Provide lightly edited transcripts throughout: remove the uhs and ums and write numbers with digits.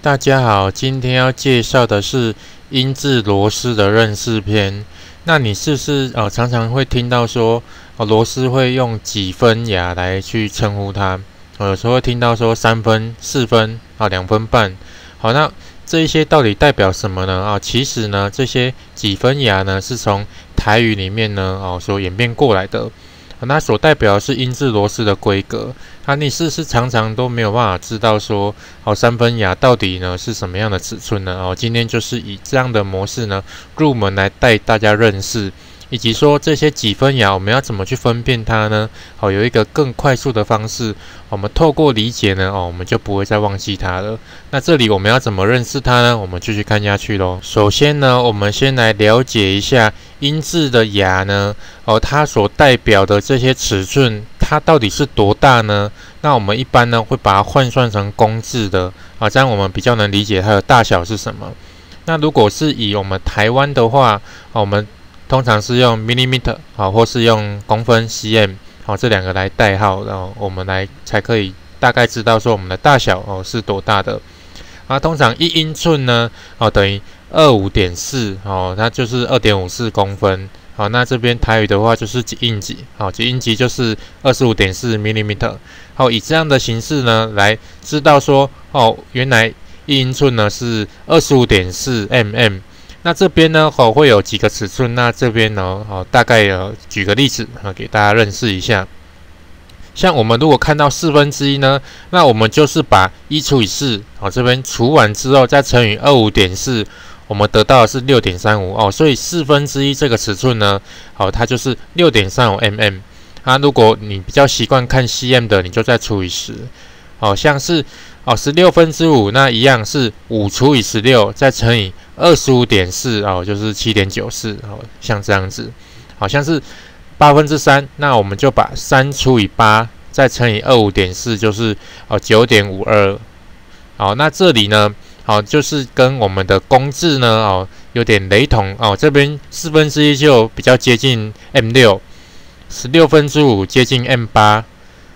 大家好，今天要介绍的是英制螺丝的认识篇。那你是不是常常会听到说螺丝会用几分牙来去称呼它？有时候会听到说3分、4分2分半。好，那这一些到底代表什么呢？其实呢，这些几分牙呢是从台语里面呢所演变过来的。那所代表的是英制螺丝的规格。你是不是常常都没有办法知道说3分牙到底呢是什么样的尺寸呢？今天就是以这样的模式呢入门来带大家认识，以及说这些几分牙我们要怎么去分辨它呢？有一个更快速的方式，我们透过理解呢我们就不会再忘记它了。那这里我们要怎么认识它呢？我们继续看下去咯。首先呢，我们先来了解一下英制的牙呢它所代表的这些尺寸，它到底是多大呢？那我们一般呢会把它换算成公制的这样我们比较能理解它的大小是什么。那如果是以我们台湾的话我们通常是用 millimeter 或是用公分 cm 这两个来代号，然后我们才可以大概知道说我们的大小是多大的。通常1英寸呢等于 25.4 它就是 2.54 公分。那这边台语的话就是几英级，几英级就是 25.4 mm。以这样的形式呢来知道说原来1英寸呢是 25.4 mm。那这边呢会有几个尺寸，那这边呢大概举个例子给大家认识一下。像我们如果看到1/4呢，那我们就是把1除以4这边除完之后再乘以 25.4， 我们得到的是 6.35 所以1/4这个尺寸呢它就是 6.35 mm。如果你比较习惯看 cm 的，你就再除以10。像是16/5，那一样是5除以16再乘以 25.4 就是 7.94。像这样子。像是3/8，那我们就把3除以8再乘以 25.4 就是9.52。那这里呢就是跟我们的公制呢有点雷同这边1/4就比较接近 M6， 16/5接近 M8，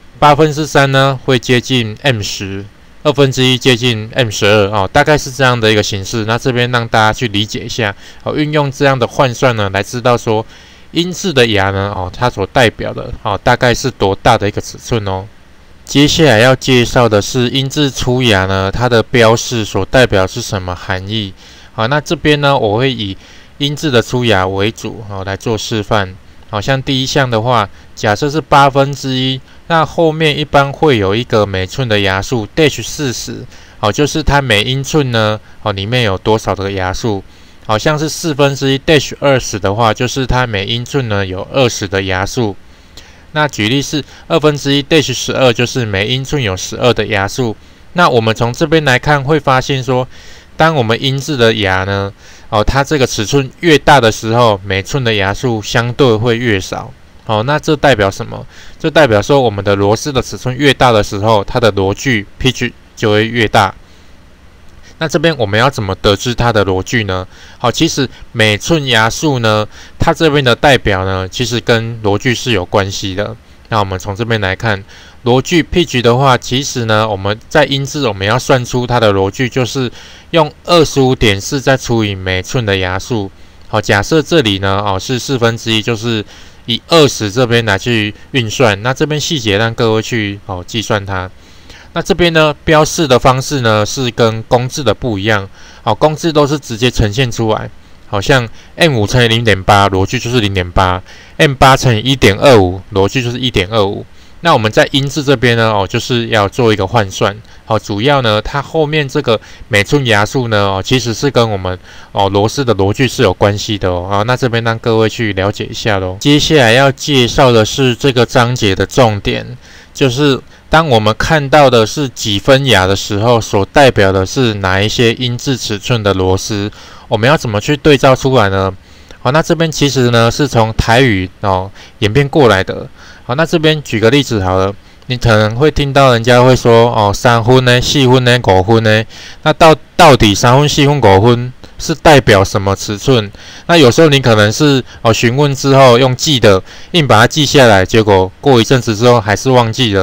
8/3呢会接近 M10， 2/1接近 M12 大概是这样的一个形式。那这边让大家去理解一下运用这样的换算呢来知道说英制的牙呢它所代表的大概是多大的一个尺寸接下来要介绍的是英制粗牙呢，它的标示所代表是什么含义？那这边呢，我会以英制的粗牙为主来做示范。像第一项的话，假设是1/8，那后面一般会有一个每寸的牙数 -40， 就是它每英寸呢里面有多少的牙数。像是1/4 -20 的话，就是它每英寸呢有20的牙数。那举例是1/2 -12， 就是每英寸有12的牙数。那我们从这边来看，会发现说，当我们英制的牙呢，它这个尺寸越大的时候，每寸的牙数相对会越少。那这代表什么？这代表说我们的螺丝的尺寸越大的时候，它的螺距 pitch 就会越大。那这边我们要怎么得知它的螺距呢？其实每寸牙数呢，它这边的代表呢，其实跟螺距是有关系的。那我们从这边来看，螺距 pitch 的话，其实呢，我们在英制我们要算出它的螺距，就是用 25.4 再除以每寸的牙数。假设这里呢是1/4，就是以20这边来去运算。那这边细节让各位去计算它。那这边呢，标示的方式呢是跟公制的不一样。公制都是直接呈现出来，好像 M5 乘以 0.8 螺距就是 0.8， M8 乘以 1.25 螺距就是 1.25。那我们在英制这边呢就是要做一个换算。主要呢它后面这个每寸牙数呢其实是跟我们螺丝的螺距是有关系的那这边让各位去了解一下咯。接下来要介绍的是这个章节的重点，就是当我们看到的是几分牙的时候，所代表的是哪一些英制尺寸的螺丝，我们要怎么去对照出来呢？那这边其实呢是从台语演变过来的。那这边举个例子好了，你可能会听到人家会说3分呢、4分呢、5分呢，那到底3分、4分、5分是代表什么尺寸？那有时候你可能是询问之后用记的，硬把它记下来，结果过一阵子之后还是忘记了。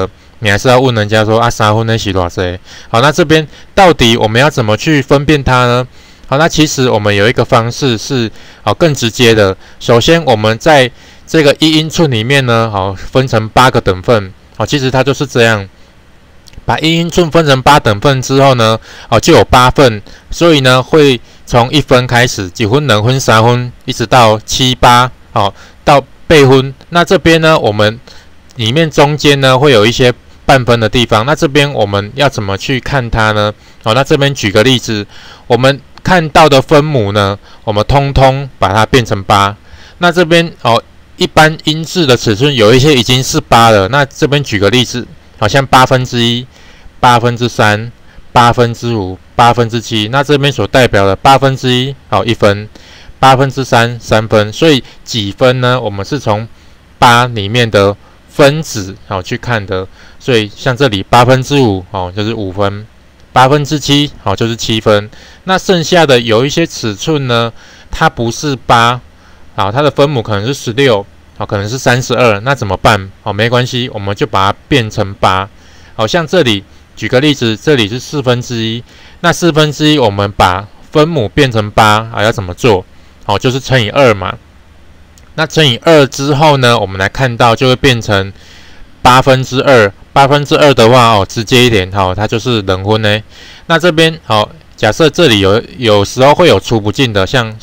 你还是要问人家说啊3分的是多少？好，那这边到底我们要怎么去分辨它呢？好，那其实我们有一个方式是更直接的。首先我们在这个1英寸里面呢，分成8个等份。好，其实它就是这样，把1英寸分成8等份之后呢，就有8份，所以呢会从1分开始，几分、2分、3分，一直到7、8，到倍分。那这边呢，我们里面中间呢会有一些半分的地方。那这边我们要怎么去看它呢？那这边举个例子，我们看到的分母呢，我们通通把它变成8。那这边一般音质的尺寸有一些已经是8了。那这边举个例子，好像1/8、3/8、5/5、7，那这边所代表的1/81分，3/8 3分，所以几分呢？我们是从8里面的分子去看的，所以像这里5/5就是5分，7/8就是7分。那剩下的有一些尺寸呢，它不是8，它的分母可能是16，可能是32，那怎么办？没关系，我们就把它变成8。好像这里举个例子，这里是1/4，那1/4我们把分母变成8，要怎么做？就是乘以2嘛。那乘以2之后呢，我们来看到就会变成2/8。2/8的话，直接一点，它就是2分呢。那这边假设这里有时候会有除不尽的，像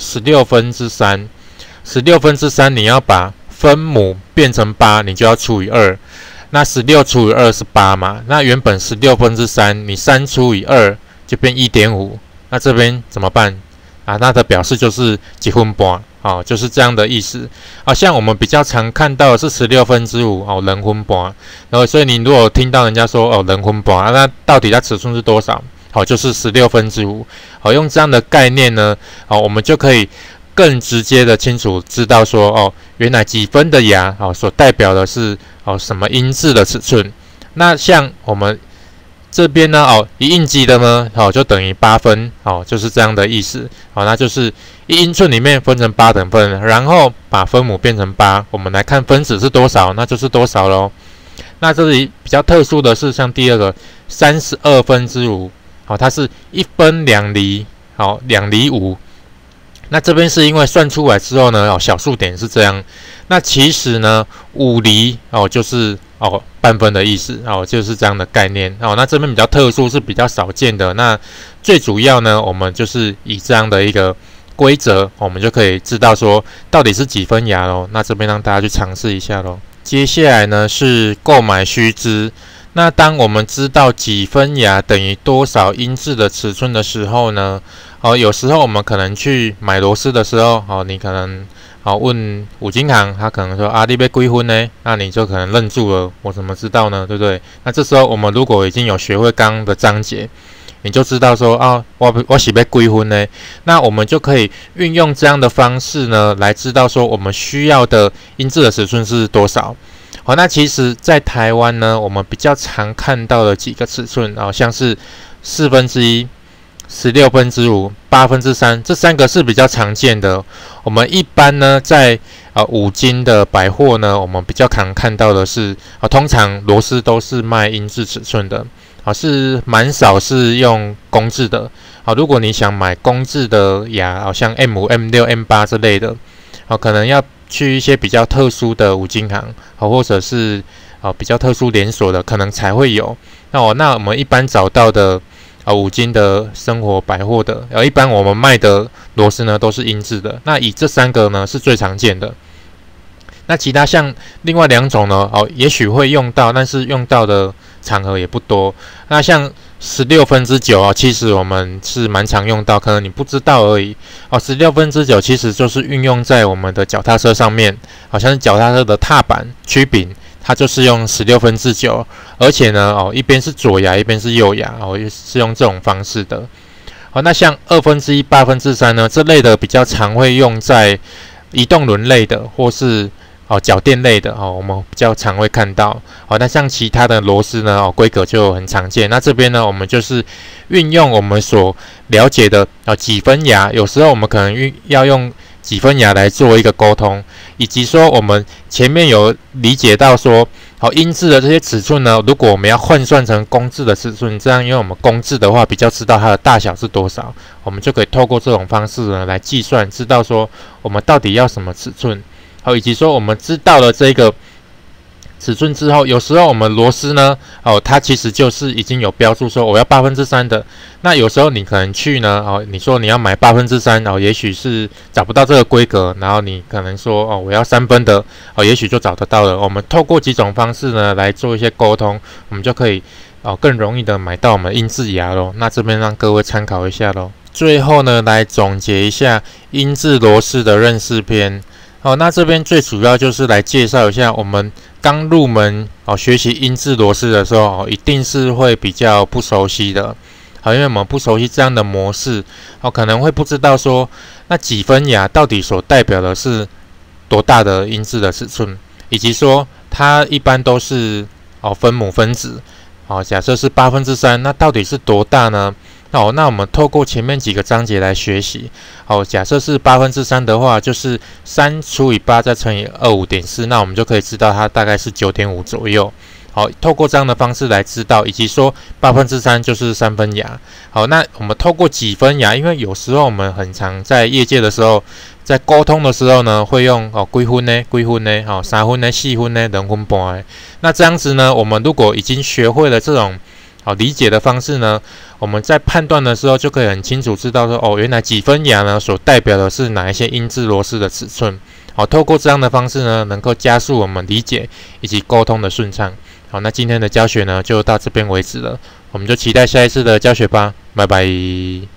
16/3，16/3你要把分母变成8，你就要除以2。那16除以2是8嘛？那原本16/3，你3除以2就变1.5。那这边怎么办？那的表示就是1分半，就是这样的意思。像我们比较常看到的是16/5，2分半。然后所以你如果听到人家说2分半，那到底它尺寸是多少？就是16/5。用这样的概念呢，我们就可以更直接的清楚知道说，原来几分的牙所代表的是什么音质的尺寸。那像我们这边呢，1英级的呢，就等于8分，就是这样的意思。那就是1英寸里面分成8等份，然后把分母变成8，我们来看分子是多少，那就是多少咯。那这里比较特殊的是，像第二个32/5，它是1分2厘，2厘5。那这边是因为算出来之后呢，小数点是这样。那其实呢，5厘就是半分的意思，就是这样的概念。那这边比较特殊，是比较少见的。那最主要呢，我们就是以这样的一个规则，我们就可以知道说到底是几分牙咯。那这边让大家去尝试一下咯。接下来呢是购买须知。那当我们知道几分牙等于多少音质的尺寸的时候呢，有时候我们可能去买螺丝的时候，你可能问五金行，他可能说你要几分呢？那你就可能愣住了，我怎么知道呢？对不对？那这时候我们如果已经有学会刚刚的章节，你就知道说我是要几分呢？那我们就可以运用这样的方式呢，来知道说我们需要的音质的尺寸是多少。那其实在台湾呢，我们比较常看到的几个尺寸，像是1/4、16/5、8/3，这3个是比较常见的。我们一般呢，在五金的百货呢，我们比较常看到的是通常螺丝都是卖音质尺寸的，是蛮少是用公制的。如果你想买公制的牙，像 M5、M6、M8 之类的，可能要去一些比较特殊的五金行，或者是比较特殊连锁的，可能才会有。那我们一般找到的五金的生活百货的，一般我们卖的螺丝呢都是音质的。那以这3个呢是最常见的。那其他像另外2种呢，也许会用到，但是用到的场合也不多。那像16/9其实我们是蛮常用到，可能你不知道而已。16/9其实就是运用在我们的脚踏车上面，好像是脚踏车的踏板曲柄，它就是用16/9，而且呢，一边是左牙，一边是右牙，是用这种方式的。那像1/2、8/3呢，这类的比较常会用在移动轮类的，或是脚垫类的我们比较常会看到。那像其他的螺丝呢，规格就很常见。那这边呢，我们就是运用我们所了解的几分牙，有时候我们可能要用几分牙来做一个沟通，以及说我们前面有理解到说好，英制的这些尺寸呢，如果我们要换算成公制的尺寸，这样因为我们公制的话比较知道它的大小是多少，我们就可以透过这种方式呢来计算，知道说我们到底要什么尺寸。好，以及说我们知道了这个尺寸之后，有时候我们螺丝呢，它其实就是已经有标注说我要3%的。那有时候你可能去呢，你说你要买3%，也许是找不到这个规格，然后你可能说我要3分的，也许就找得到了。我们透过几种方式呢来做一些沟通，我们就可以更容易的买到我们英制牙咯。那这边让各位参考一下咯。最后呢，来总结一下英制螺丝的认识篇。那这边最主要就是来介绍一下我们刚入门学习英制螺丝的时候一定是会比较不熟悉的。因为我们不熟悉这样的模式，可能会不知道说那几分牙到底所代表的是多大的英制的尺寸，以及说它一般都是分母分子，假设是3%，那到底是多大呢？那我们透过前面几个章节来学习。假设是3%的话，就是3除以8再乘以25.4，那我们就可以知道它大概是9.5左右。透过这样的方式来知道，以及说3%就是3分牙。那我们透过几分牙，因为有时候我们很常在业界的时候，在沟通的时候呢，会用几分呢、3分呢、4分呢、2分半的。那这样子呢，我们如果已经学会了这种理解的方式呢，我们在判断的时候就可以很清楚知道说，原来几分牙呢所代表的是哪一些英制螺丝的尺寸。透过这样的方式呢，能够加速我们理解以及沟通的顺畅。那今天的教学呢就到这边为止了，我们就期待下一次的教学吧，拜拜。